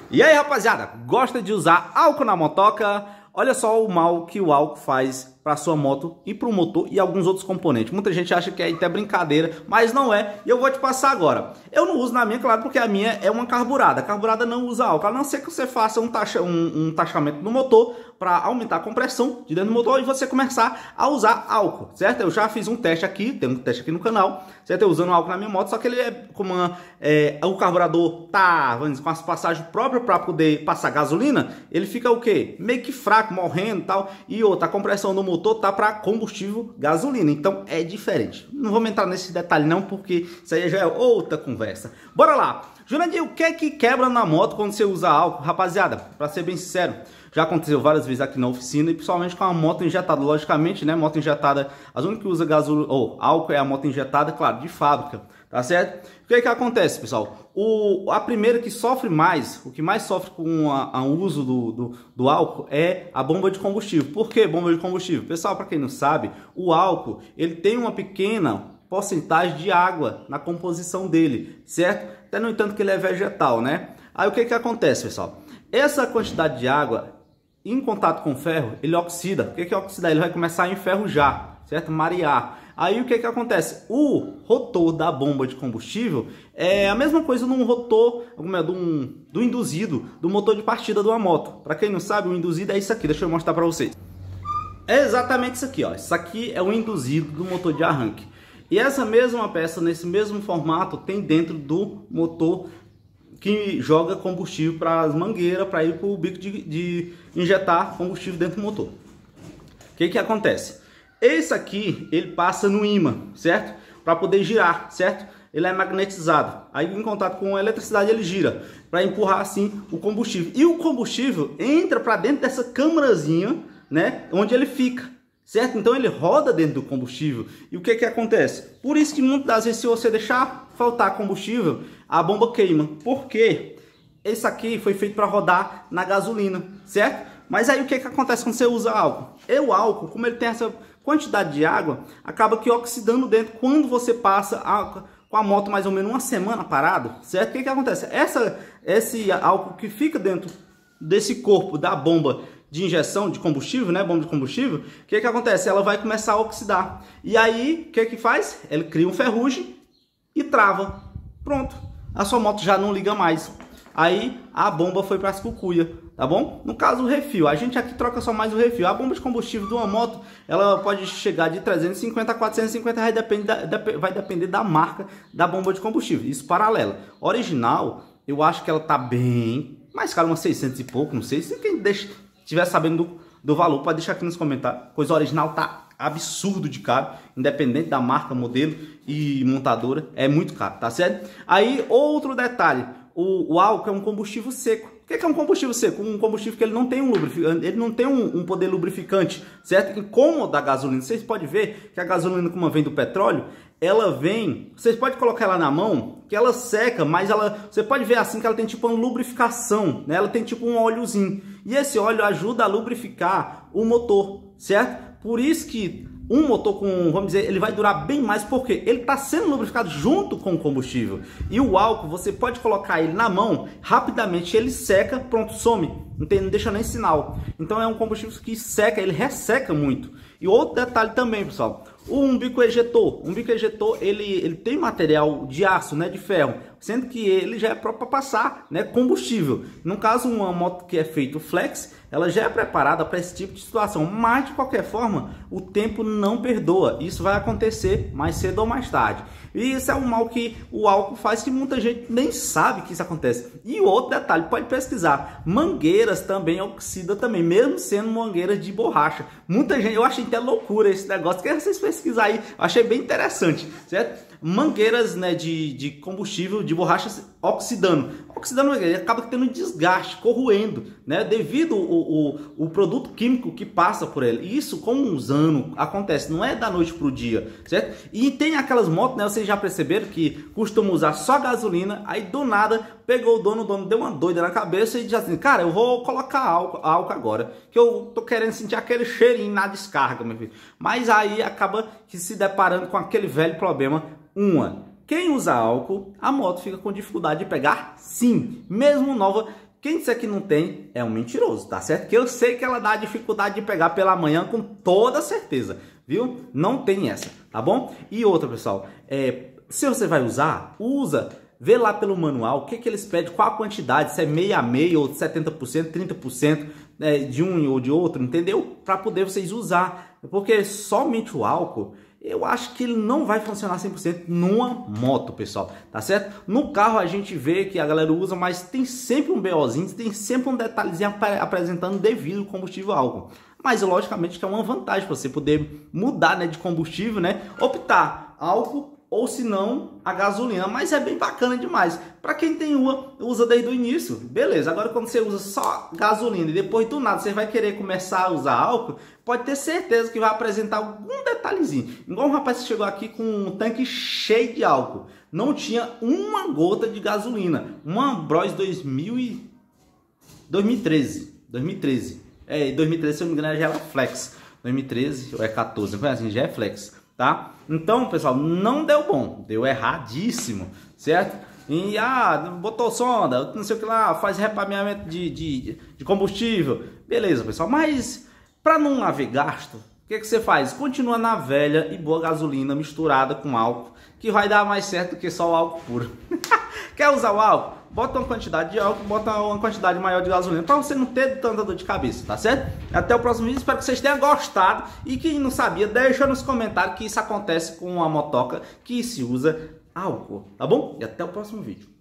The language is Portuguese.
E aí, rapaziada, gosta de usar álcool na motoca? Olha só o mal que o álcool faz para sua moto e para o motor e alguns outros componentes. Muita gente acha que é até brincadeira, mas não é. E eu vou te passar agora. Eu não uso na minha, claro, porque a minha é uma carburada. A carburada não usa álcool, a não ser que você faça um taxamento no motor para aumentar a compressão de dentro do motor e você começar a usar álcool, certo? Eu já fiz um teste aqui, tem um teste aqui no canal, certo? Eu usando álcool na minha moto, só que ele é como o carburador tá, vamos dizer, com as passagens próprias para poder passar gasolina, ele fica o quê? Meio que fraco, morrendo e tal. E outra, a compressão do motor tá para combustível gasolina, então é diferente. Não vamos entrar nesse detalhe não, porque isso aí já é outra conversa. Bora lá! Jurandir, o que é que quebra na moto quando você usa álcool? Rapaziada, para ser bem sincero, já aconteceu várias vezes aqui na oficina, e principalmente com a moto injetada. Logicamente, né, moto injetada, as únicas que usa gasolina ou álcool é a moto injetada, claro, de fábrica, tá certo? O que é que acontece, pessoal? A primeira que sofre mais, o que mais sofre com o uso do álcool é a bomba de combustível. Por que bomba de combustível? Pessoal, para quem não sabe, o álcool, ele tem uma pequena porcentagem de água na composição dele, certo? Até no entanto que ele é vegetal, né? Aí o que que acontece, pessoal? Essa quantidade de água em contato com o ferro, ele oxida. O que que é oxidar? Ele vai começar a enferrujar, certo? Marear. Aí o que que acontece? O rotor da bomba de combustível é a mesma coisa num rotor do induzido do motor de partida de uma moto. Para quem não sabe, o induzido é isso aqui. Deixa eu mostrar para vocês. É exatamente isso aqui, ó. Isso aqui é o induzido do motor de arranque. E essa mesma peça, nesse mesmo formato, tem dentro do motor que joga combustível para as mangueiras, para ir para o bico de injetar combustível dentro do motor. O que que acontece? Esse aqui, ele passa no ímã, certo? Para poder girar, certo? Ele é magnetizado. Aí, em contato com a eletricidade, ele gira para empurrar assim o combustível. E o combustível entra para dentro dessa câmarazinha, né? Onde ele fica, certo? Então ele roda dentro do combustível. E o que que acontece? Por isso que muitas das vezes, se você deixar faltar combustível, a bomba queima. Por quê? Esse aqui foi feito para rodar na gasolina, certo? Mas aí o que que acontece quando você usa álcool? O álcool, como ele tem essa quantidade de água, acaba que oxidando dentro quando você passa com a moto mais ou menos uma semana parado, certo? O que que acontece? Esse álcool que fica dentro desse corpo da bomba de injeção de combustível, né, bomba de combustível, o que que acontece? Ela vai começar a oxidar. E aí, o que que faz? Ela cria um ferrugem e trava. Pronto. A sua moto já não liga mais. Aí, a bomba foi para as cucuia, tá bom? No caso, o refil. A gente aqui troca só mais o refil. A bomba de combustível de uma moto, ela pode chegar de 350 a 450 reais, vai depender da marca da bomba de combustível. Isso paralela. Original, eu acho que ela tá bem mais cara, umas 600 e pouco, não sei. Se quem estiver sabendo do valor, pode deixar aqui nos comentários. Coisa original tá absurdo de caro, independente da marca, modelo e montadora, é muito caro, tá certo? Aí, outro detalhe, o álcool é um combustível seco. O que é um combustível seco? Um combustível que ele não tem um lubrificante, ele não tem um poder lubrificante, certo? E como o da gasolina, vocês podem ver que a gasolina, como vem do petróleo, ela vem, vocês podem colocar ela na mão, que ela seca, mas você pode ver assim que ela tem tipo uma lubrificação, né? Ela tem tipo um óleozinho. E esse óleo ajuda a lubrificar o motor, certo? Por isso que um motor com, vamos dizer, ele vai durar bem mais, porque ele está sendo lubrificado junto com o combustível. E o álcool, você pode colocar ele na mão, rapidamente ele seca, pronto, some. Não deixa nem sinal. Então é um combustível que seca, ele resseca muito. E outro detalhe também, pessoal, o umbigo ejetor. O umbigo ejetor, ele tem material de aço, né, de ferro, sendo que ele já é próprio para passar, né, combustível. No caso, uma moto que é feito flex, ela já é preparada para esse tipo de situação, mas de qualquer forma, o tempo não perdoa. Isso vai acontecer mais cedo ou mais tarde. E isso é um mal que o álcool faz, que muita gente nem sabe que isso acontece. E outro detalhe, pode pesquisar, mangueiras também oxida também, mesmo sendo mangueiras de borracha. Muita gente, eu achei até loucura esse negócio, que vocês pesquisar aí, eu achei bem interessante, certo? Mangueiras, né, de combustível, de borracha oxidando, ele acaba tendo desgaste, corroendo, né, devido o produto químico que passa por ele. Isso com uns anos acontece, não é da noite pro dia, certo? E tem aquelas motos, né, vocês já perceberam que costumam usar só gasolina, aí do nada pegou o dono deu uma doida na cabeça e diz assim, cara, eu vou colocar álcool agora, que eu tô querendo sentir aquele cheirinho na descarga, meu filho. Mas aí acaba que se deparando com aquele velho problema. Quem usa álcool, a moto fica com dificuldade de pegar, sim, mesmo nova, Quem disser que não tem é um mentiroso, tá certo? Que eu sei que ela dá dificuldade de pegar pela manhã com toda certeza, viu? Não tem essa, tá bom? E outra, pessoal, se você vai usar, vê lá pelo manual o que eles pedem, qual a quantidade, se é meio a meio, ou 70%, 30% de um ou de outro, entendeu? Para poder vocês usar, porque somente o álcool, eu acho que ele não vai funcionar 100% numa moto, pessoal, tá certo? No carro a gente vê que a galera usa, mas tem sempre um BOzinho, tem sempre um detalhezinho apresentando devido ao combustível álcool. Mas logicamente que é uma vantagem para você poder mudar, né, de combustível, né? Optar álcool ou se não a gasolina, mas é bem bacana demais. Para quem tem usa desde o início, beleza. Agora quando você usa só gasolina e depois do nada você vai querer começar a usar álcool, pode ter certeza que vai apresentar algum detalhezinho. Igual um rapaz que chegou aqui com um tanque cheio de álcool, não tinha uma gota de gasolina. Uma Ambros 2013. 2013, se eu não me engano já era Flex. 2013 ou é 14, não foi assim, já é Flex. Tá? Então, pessoal, não deu bom, deu erradíssimo, certo? E botou sonda, não sei o que lá, faz repameamento de combustível, beleza, pessoal. Mas para não haver gasto, o que você faz? Continua na velha e boa gasolina misturada com álcool, que vai dar mais certo do que só o álcool puro. Quer usar o álcool? Bota uma quantidade de álcool, bota uma quantidade maior de gasolina, para você não ter tanta dor de cabeça, tá certo? Até o próximo vídeo, espero que vocês tenham gostado. E quem não sabia, deixa nos comentários que isso acontece com a motoca que se usa álcool, tá bom? E até o próximo vídeo.